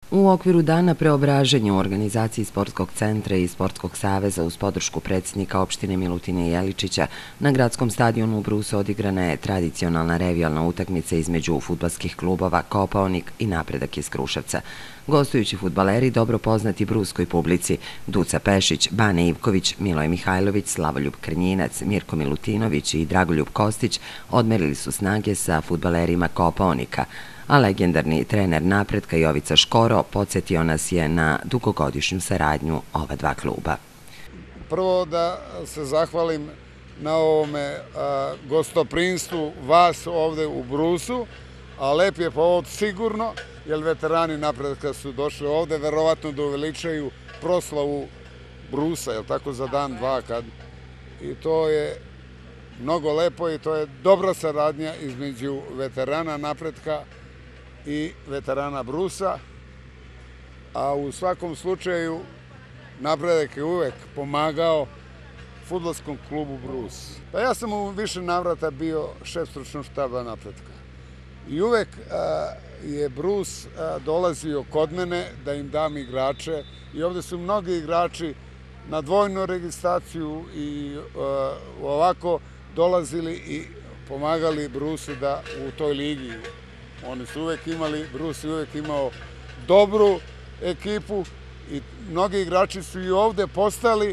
U okviru Dana preobraženja u organizaciji Sportskog centra i Sportskog saveza uz podršku predsjednika opštine Milutine Jeličića na gradskom stadionu u Brusu odigrana je tradicionalna revijalna utakmica između fudbalskih klubova Kopaonik i Napredak iz Kruševca. Gostujući fudbaleri dobro poznati bruskoj publici Duca Pešić, Bane Ivković, Miloje Mihajlović, Slavoljub Krnjinac, Mirko Milutinović i Dragoljub Kostić odmerili su snage sa fudbalerima Kopaonika, a legendarni trener Napredka Jovica Škoro podsjetio nas je na dugogodišnju saradnju ova dva kluba. Prvo da se zahvalim na ovome gostoprinstvu vas ovde u Brusu, a lep je povod sigurno, jer veterani Napredka su došli ovde, verovatno da uveličaju proslavu Brusa, je li tako, za dan, dva, i to je mnogo lepo i to je dobra saradnja između veterana Napredka i veterana Brusa, a u svakom slučaju Napredak je uvek pomagao fudbalskom klubu Brus. Pa ja sam u više navrata bio šef stručnog štaba Napredka i uvek je Brus dolazio kod mene da im dam igrače i ovde su mnogi igrači na dvojnu registraciju i ovako dolazili i pomagali Brusu da u toj ligi. Oni su uvek imali, Brus je uvek imao dobru ekipu i mnogi igrači su i ovde postali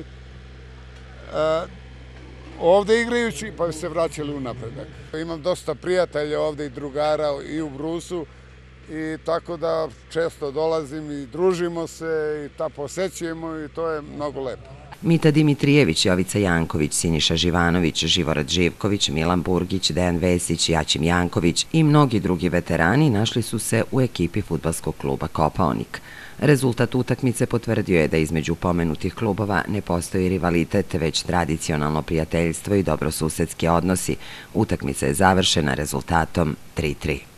ovde igrajući pa se vraćali u Napredak. Imam dosta prijatelja ovde i drugara i u Brusu i tako da često dolazim i družimo se i posećujemo i to je mnogo lepo. Mita Dimitrijević, Jovica Janković, Siniša Živanović, Živorad Živković, Milan Burgić, Dejan Vesić, Jačim Janković i mnogi drugi veterani našli su se u ekipi fudbalskog kluba Kopaonik. Rezultat utakmice potvrdio je da između pomenutih klubova ne postoji rivalitet, već tradicionalno prijateljstvo i dobrosusedski odnosi. Utakmica je završena rezultatom 3:3.